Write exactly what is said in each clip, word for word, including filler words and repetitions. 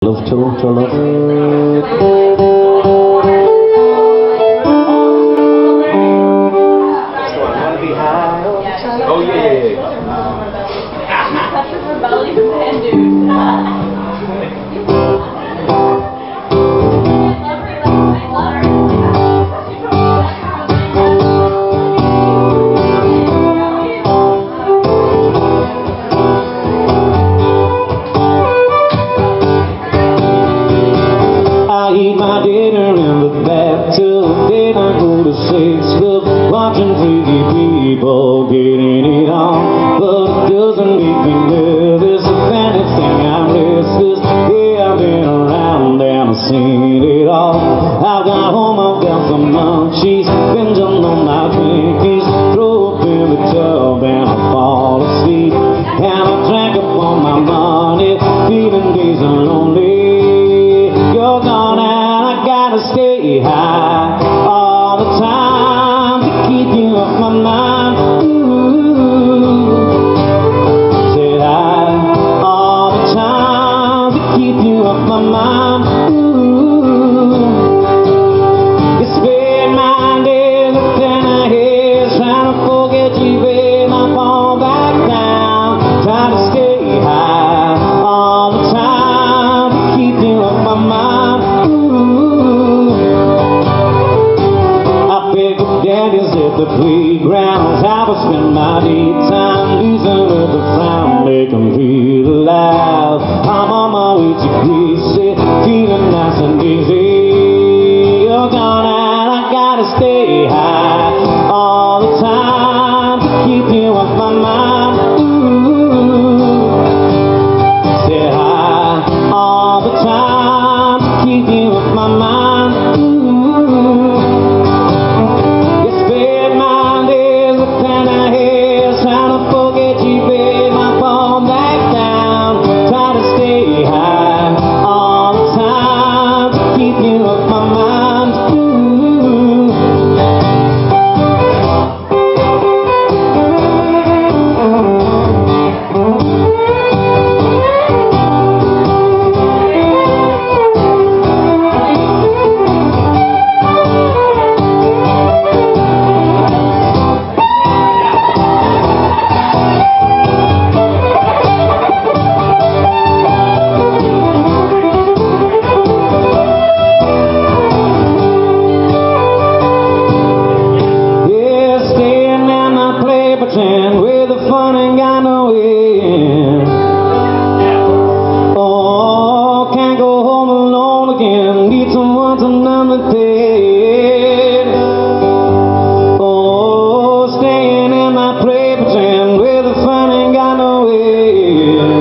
Love to, to love. Oh yeah, yeah, yeah. Such a rebellious man, dude. I eat my dinner in the bathtub, then I go to sex club, watching freaky people getting it on. But it doesn't make me nervous. If anything, I'm restless. Yeah, I've been around and I've seen it all. I've got home, I've got some munchies, binge on my Twinkies, throw up in the tub and I fall asleep. And I drank up all my money, feeling days are lonely. You're gone and I gotta stay high all the time to keep you off my mind. Ooh, say high all the time to keep you off my mind. Ooh, you spend my days looking ahead, trying to forget you, babe. I fall back down, trying to stay high all the time to keep you off my mind. Daddies at the playgrounds, how I spend my daytime, losing with a frown, make them feel alive. I'm on my way to Greasy, feeling nice and easy. You're gone and I gotta stay high all the time to keep you off my mind. Ooh, stay high all the time to keep you off my mind. Ooh, where the fun ain't got no end. Oh, can't go home alone again, need someone to numb the pain. Oh, staying in my play pretend, where the fun ain't got no end.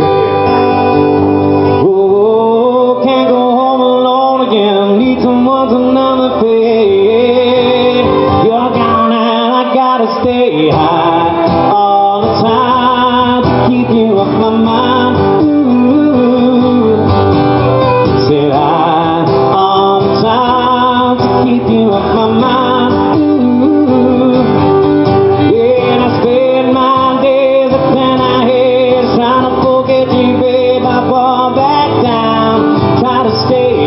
Oh, can't go home alone again, need someone to numb the pain. You're gone and I gotta stay high all the time to keep you off my mind. Ooh, said I all the time to keep you off my mind. Ooh, yeah, and I spend my days up in my head trying to forget you, babe. I fall back down, try to stay